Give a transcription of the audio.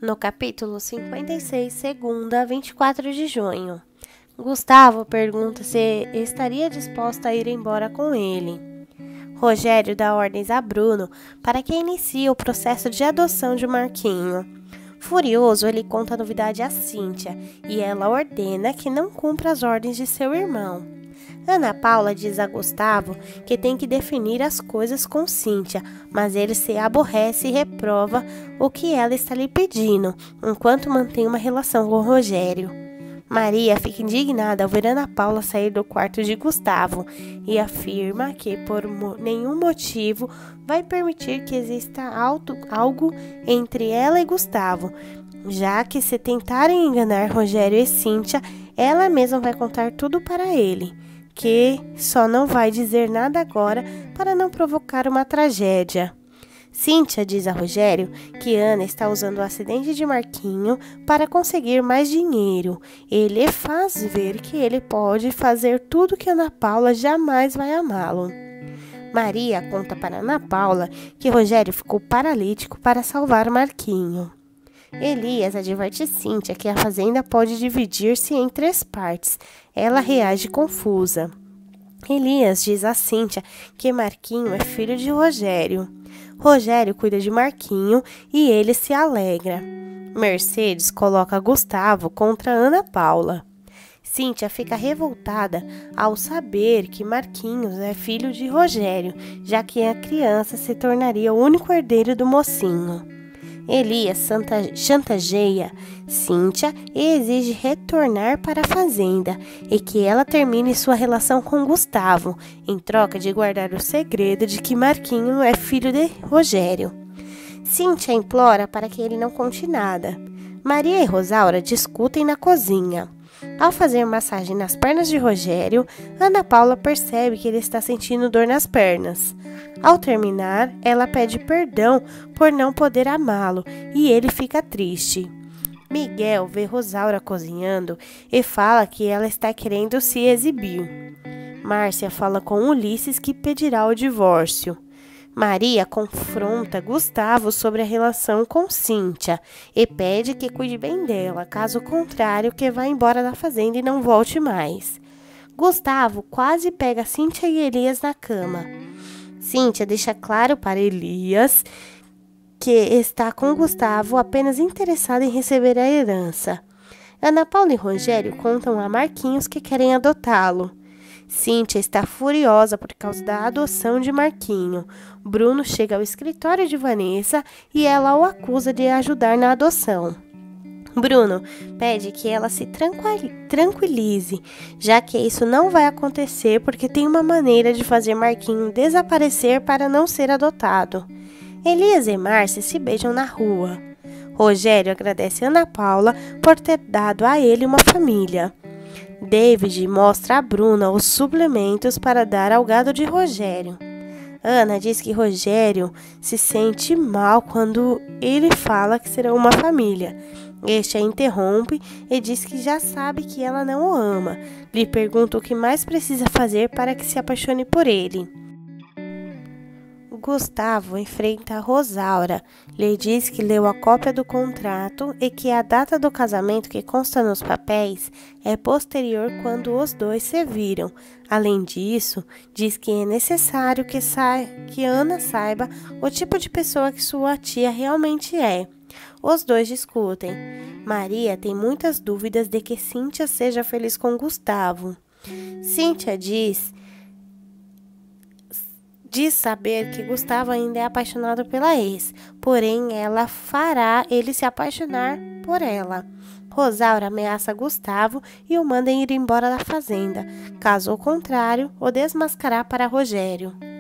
No capítulo 56, segunda, 24 de junho, Gustavo pergunta se estaria disposta a ir embora com ele. Rogério dá ordens a Bruno para que inicie o processo de adoção de Marquinho. Furioso, ele conta a novidade a Cíntia e ela ordena que não cumpra as ordens de seu irmão. Ana Paula diz a Gustavo que tem que definir as coisas com Cíntia, mas ele se aborrece e reprova o que ela está lhe pedindo, enquanto mantém uma relação com Rogério. Maria fica indignada ao ver Ana Paula sair do quarto de Gustavo e afirma que por nenhum motivo vai permitir que exista algo entre ela e Gustavo, já que se tentarem enganar Rogério e Cíntia, ela mesma vai contar tudo para ele, que só não vai dizer nada agora para não provocar uma tragédia. Cíntia diz a Rogério que Ana está usando o acidente de Marquinho para conseguir mais dinheiro. Ele faz ver que ele pode fazer tudo que Ana Paula jamais vai amá-lo. Maria conta para Ana Paula que Rogério ficou paralítico para salvar Marquinho. Elias adverte Cíntia que a fazenda pode dividir-se em 3 partes. Ela reage confusa. Elias diz a Cíntia que Marquinho é filho de Rogério. Rogério cuida de Marquinho e ele se alegra. Mercedes coloca Gustavo contra Ana Paula. Cíntia fica revoltada ao saber que Marquinhos é filho de Rogério, já que a criança se tornaria o único herdeiro do mocinho. Elias chantageia Cíntia e exige retornar para a fazenda e que ela termine sua relação com Gustavo, em troca de guardar o segredo de que Marquinho é filho de Rogério. Cíntia implora para que ele não conte nada. Maria e Rosaura discutem na cozinha. Ao fazer massagem nas pernas de Rogério, Ana Paula percebe que ele está sentindo dor nas pernas. Ao terminar, ela pede perdão por não poder amá-lo e ele fica triste. Miguel vê Rosaura cozinhando e fala que ela está querendo se exibir. Márcia fala com Ulisses que pedirá o divórcio. Maria confronta Gustavo sobre a relação com Cíntia e pede que cuide bem dela, caso contrário que vá embora da fazenda e não volte mais. Gustavo quase pega Cíntia e Elias na cama. Cíntia deixa claro para Elias que está com Gustavo apenas interessada em receber a herança. Ana Paula e Rogério contam a Marquinhos que querem adotá-lo. Cíntia está furiosa por causa da adoção de Marquinho. Bruno chega ao escritório de Vanessa e ela o acusa de ajudar na adoção. Bruno pede que ela se tranquilize, já que isso não vai acontecer porque tem uma maneira de fazer Marquinho desaparecer para não ser adotado. Elias e Márcia se beijam na rua. Rogério agradece Ana Paula por ter dado a ele uma família. David mostra a Bruna os suplementos para dar ao gado de Rogério. Ana diz que Rogério se sente mal quando ele fala que serão uma família. Este a interrompe e diz que já sabe que ela não o ama. Lhe pergunta o que mais precisa fazer para que se apaixone por ele. Gustavo enfrenta Rosaura, lhe diz que leu a cópia do contrato e que a data do casamento que consta nos papéis é posterior quando os dois se viram. Além disso, diz que é necessário que Ana saiba o tipo de pessoa que sua tia realmente é. Os dois discutem. Maria tem muitas dúvidas de que Cíntia seja feliz com Gustavo. Cíntia diz saber que Gustavo ainda é apaixonado pela ex, porém ela fará ele se apaixonar por ela. Rosaura ameaça Gustavo e o manda ir embora da fazenda, caso contrário, o desmascarar para Rogério.